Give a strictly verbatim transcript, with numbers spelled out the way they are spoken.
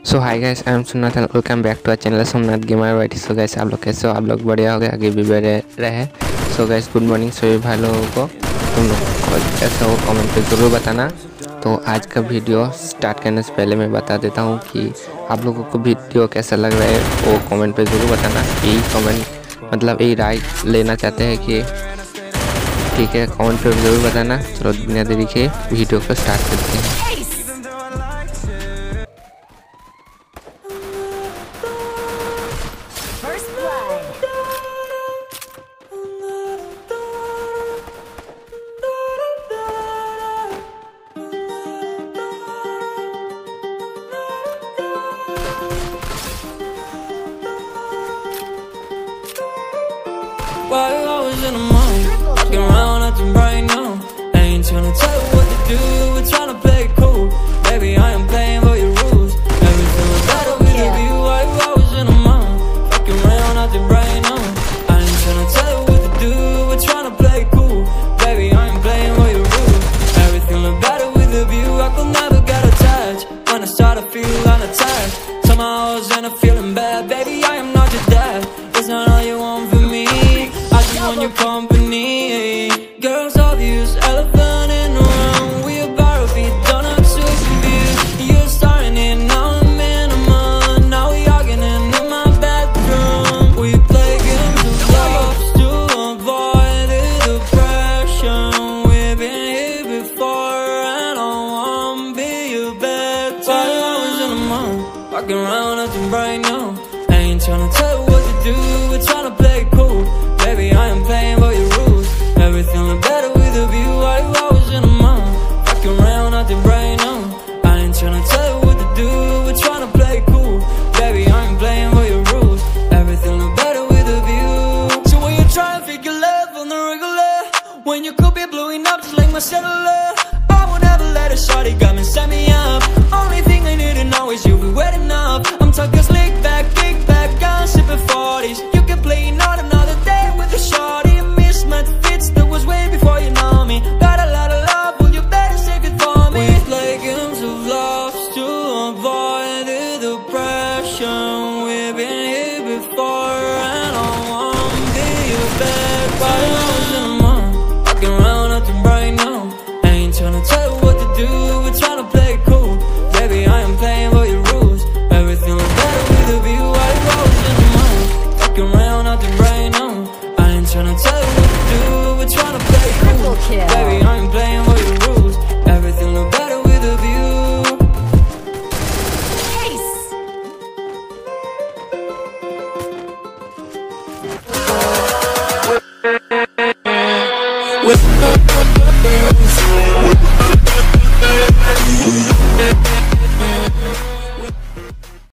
So hi guys, I am Somnath and welcome back to our channel Somnath gamer white. So guys, आप लोग कैसे हो? आप लोग बढ़िया हो गए, आगे भी बढ़े रहे। सो गाइस, गुड मॉर्निंग सभी भाई लोगों को। तुम लोग कैसे हो कमेंट पे ज़रूर बताना। तो आज का वीडियो स्टार्ट करने से पहले मैं बता देता हूँ कि आप लोगों को वीडियो कैसा लग रहा है वो कमेंट पे ज़रूर बताना। यही कमेंट मतलब यही राय लेना चाहते हैं कि ठीक है, कमेंट पे ज़रूर बताना। चलो बिना देरी के वीडियो को स्टार्ट करते हैं। While I was in the mall, walking around acting right now. I ain't tryna tell you what to do, we're tryna play it cool. Baby, I am playing by your rules. Everything was better with you. While I was in the mall, walking around acting right now. I ain't tryna tell you what to do, we're tryna play it cool. Baby, I am playing by your rules. Everything look better with the view. I could never get attached. When I start to feel unattached, somehow I was in a feeling bad. Baby, I am not your dad. It's not all you want from me. On your company, girls obvious, elephant in the room. We about to be done up so confused. You're starting it, now I'm in a month. Now we arguing in my bedroom. We play games of love to avoid the depression. We've been here before and I wanna be your bed. While I was in the mall, walking around acting right now. I ain't tryna tell you what to do, we're tryna play it cool. Baby, I am playing by your rules. Everything look better with a view. While I was in a mall, fucking around acting right now. I ain't tryna tell you what to do, we're tryna play it cool. Baby, I am playing by your rules. Everything look better with a view. So when you try and figure love on the regular, when you could be blowing up just like my cellular, I would never let a shorty come and set me up. Only thing I need to know is you be wet enough. I'm talking slick back, kick back, gun sipping forties. You can play not another day with a shorty. Mismatch fits, that was way before you know me. Got a lot of love, well you better save it for me. We play games of love to avoid the depression. We've been here before and I wanna be your bed. While I was in the mall, walking around acting right now. I ain't tryna tell you what to do, we're tryna play it cool. Baby, I am playing by your rules. Everything look better with a view. While I was in the mall, walking around acting right now. Tryna tell you what to do, we're tryna play cool. Baby, I ain't playing by your rules. Everything look better with a view. With